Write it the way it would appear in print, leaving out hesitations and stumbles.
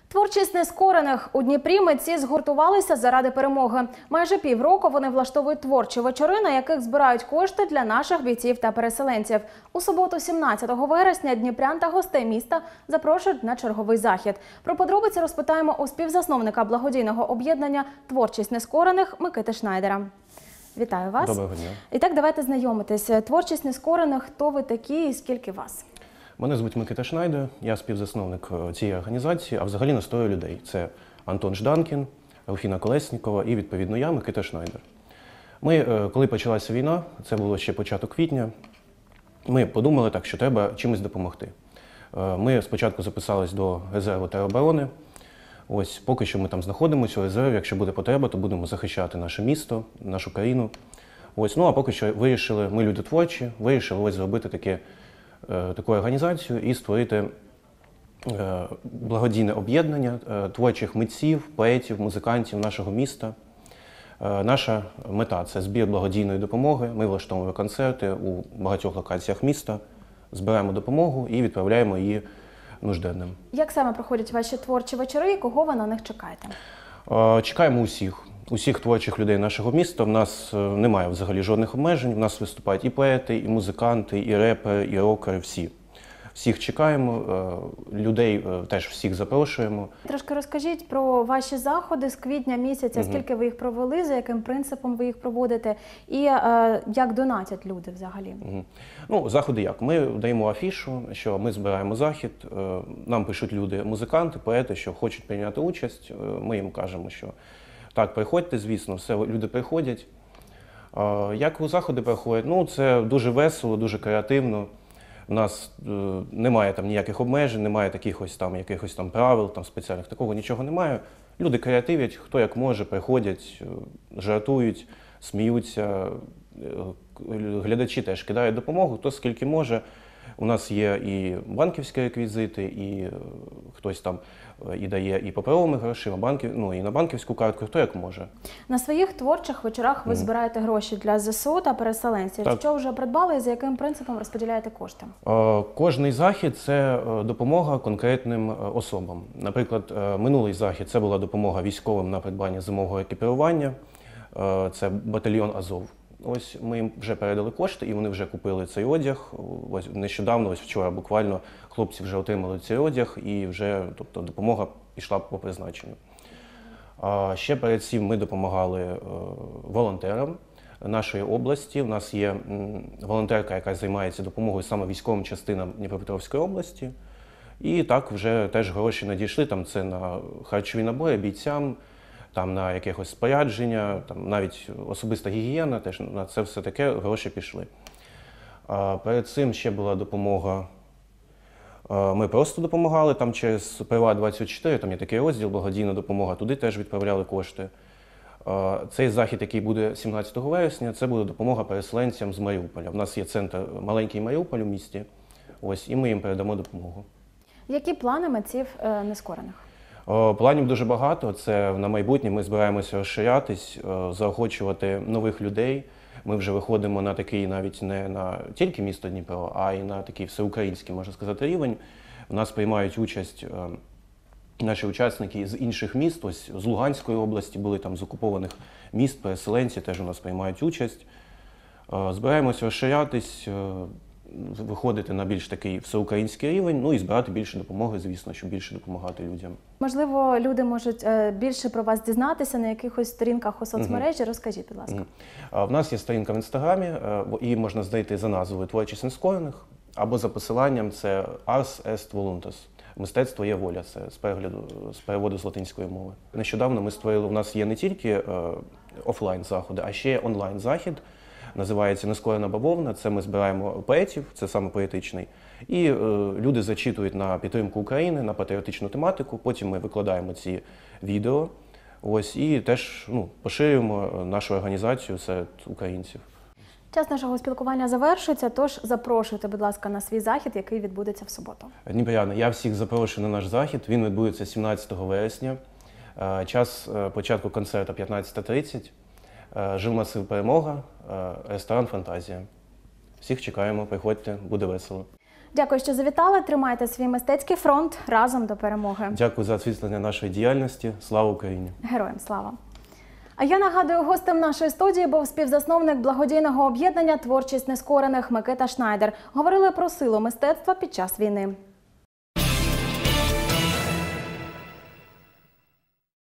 Творчість нескорених. У Дніпрі митці згуртувалися заради перемоги. Майже півроку вони влаштовують творчі вечори, на яких збирають кошти для наших бійців та переселенців. У суботу, 17 вересня, дніпрян та гостей міста запрошують на черговий захід. Про подробиці розпитаємо у співзасновника благодійного об'єднання «Творчість нескорених» Микити Шнайдера. Вітаю вас. Доброго дня. І так, давайте знайомитись. Творчість нескорених. Хто ви такі і скільки вас? Мене звуть Микита Шнайдер, я співзасновник цієї організації, а взагалі нас троє людей. Це Антон Жданкін, Руфіна Колеснікова і, відповідно, я, Микита Шнайдер. Ми, коли почалася війна, це було ще початок квітня, ми подумали так, що треба чимось допомогти. Ми спочатку записались до резерву тероборони. Ось, поки що ми там знаходимося у резерві, якщо буде потреба, то будемо захищати наше місто, нашу країну. Ось, ну а поки що вирішили, ми люди творчі, вирішили ось зробити таку організацію і створити благодійне об'єднання творчих митців, поетів, музикантів нашого міста. Наша мета – це збір благодійної допомоги. Ми влаштовуємо концерти у багатьох локаціях міста, збираємо допомогу і відправляємо її нужденним. Як саме проходять ваші творчі вечори і кого ви на них чекаєте? Чекаємо усіх творчих людей нашого міста. В нас немає взагалі жодних обмежень. В нас виступають і поети, і музиканти, і репери, і рокери, всі. Всіх чекаємо, людей теж всіх запрошуємо. Трошки розкажіть про ваші заходи з квітня місяця, скільки ви їх провели, за яким принципом ви їх проводите і як донатять люди взагалі? Ну, заходи як? Ми даємо афішу, що ми збираємо захід, нам пишуть люди, музиканти, поети, що хочуть прийняти участь, ми їм кажемо, що так, приходьте, звісно, все, люди приходять. Як у заходи проходять? Ну, це дуже весело, дуже креативно. У нас немає там ніяких обмежень, немає якихось там правил, там спеціальних, такого нічого немає. Люди креативять, хто як може, приходять, жартують, сміються. Глядачі теж кидають допомогу, хто скільки може. У нас є і банківські реквізити, і хтось там і дає і паперовими грошима, і на банківську картку, хто як може. На своїх творчих вечорах ви збираєте гроші для ЗСУ та переселенців. Так. Що вже придбали і за яким принципом розподіляєте кошти? Кожний захід – це допомога конкретним особам. Наприклад, минулий захід – це була допомога військовим на придбання зимового екіпірування. Це батальйон Азов. Ось ми їм вже передали кошти, і вони вже купили цей одяг. Ось нещодавно, ось вчора буквально, хлопці вже отримали цей одяг, і вже, тобто, допомога пішла по призначенню. Ще перед цим ми допомагали волонтерам нашої області. У нас є волонтерка, яка займається допомогою саме військовим частинам Дніпропетровської області. І так вже теж гроші надійшли, там це на харчові набори бійцям, там на якихось спорядження, там навіть особиста гігієна, теж на це все таке гроші пішли. Перед цим ще була допомога, ми просто допомагали там через Приват24, там є такий розділ «Благодійна допомога», туди теж відправляли кошти. Цей захід, який буде 17 вересня, це буде допомога переселенцям з Маріуполя. У нас є центр маленький Маріуполь у місті, ось, і ми їм передамо допомогу. Які плани митців нескорених? Планів дуже багато. Це на майбутнє ми збираємося розширятись, заохочувати нових людей. Ми вже виходимо на такий навіть не на тільки місто Дніпро, а й на такий всеукраїнський, можна сказати, рівень. У нас приймають участь наші учасники з інших міст, ось з Луганської області, були там з окупованих міст, переселенці теж у нас приймають участь. Збираємося розширятись, виходити на більш такий всеукраїнський рівень, ну і збирати більше допомоги, звісно, щоб більше допомагати людям. Можливо, люди можуть більше про вас дізнатися на якихось сторінках у соцмережі. Розкажіть, будь ласка. В нас є сторінка в Інстаграмі, її можна знайти за назвою «Творчість нескорених» або за посиланням це «Ars est voluntas». Мистецтво є воля, це з переводу з латинської мови. Нещодавно ми створили, у нас є не тільки офлайн заходи, а ще онлайн захід. Називається «Нескорена бавовна». Це ми збираємо поетів, це саме поетичний. І люди зачитують на підтримку України, на патріотичну тематику. Потім ми викладаємо ці відео. Ось, і теж поширюємо нашу організацію серед українців. Час нашого спілкування завершується, тож запрошуйте, будь ласка, на свій захід, який відбудеться в суботу. Дніпряни, я всіх запрошую на наш захід. Він відбудеться 17 вересня. Час початку концерту 15:30. Жилмасив «Перемога», ресторан «Фантазія». Всіх чекаємо, приходьте, буде весело. Дякую, що завітали. Тримайте свій мистецький фронт разом до перемоги. Дякую за освітлення нашої діяльності. Слава Україні! Героям слава! А я нагадую, гостем нашої студії був співзасновник благодійного об'єднання «Творчість нескорених» Микита Шнайдер. Говорили про силу мистецтва під час війни.